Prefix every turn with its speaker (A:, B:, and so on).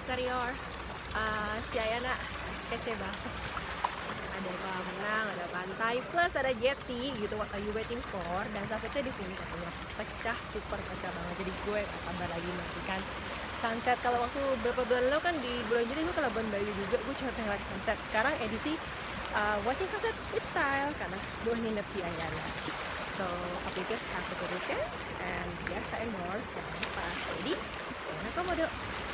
A: eksterior si Ayana kece banget. Ada kolam renang, ada pantai, plus ada jetty gitu. What are you waiting for? Dan sunsetnya di sini katanya pecah, super pecah banget. Jadi gue gak sabar lagi menantikan sunset. Kalau waktu beberapa bulan lalu kan di bulan Juni gue ke Labuan Bajo juga, gue cuma pengen lihat sunset. Sekarang edisi watching sunset with style karena gue nginep di Ayana. So, hope you guys have a good weekend and yes, and more. Jangan lupa, jadi jangan komodo.